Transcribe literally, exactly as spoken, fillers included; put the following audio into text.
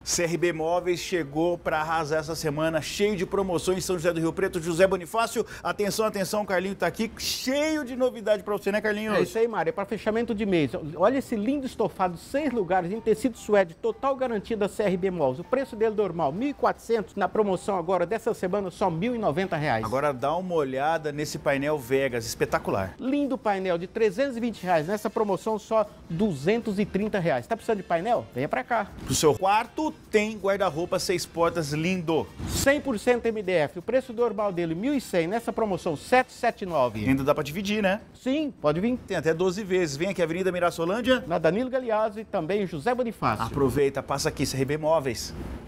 C R B Móveis chegou para arrasar essa semana, cheio de promoções em São José do Rio Preto. José Bonifácio, atenção, atenção, Carlinho está aqui, cheio de novidade para você, né, Carlinhos? É isso aí, Mário, é para fechamento de mês. Olha esse lindo estofado, seis lugares, em tecido suede, total garantia da C R B Móveis. O preço dele normal, mil e quatrocentos, na promoção agora dessa semana, só mil e noventa reais. Agora dá uma olhada nesse painel Vegas, espetacular. Lindo painel de trezentos e vinte reais, nessa promoção só duzentos e trinta reais. Tá precisando de painel? Venha para cá. Pro seu quarto tem guarda-roupa seis portas lindo. cem por cento M D F, o preço normal dele mil e cem, nessa promoção setecentos e setenta e nove. Ainda dá para dividir, né? Sim, pode vir. Tem até doze vezes. Vem aqui, Avenida Mirassolândia. Na Danilo Galeazzi e também José Bonifácio. Aproveita, passa aqui, C R B Móveis.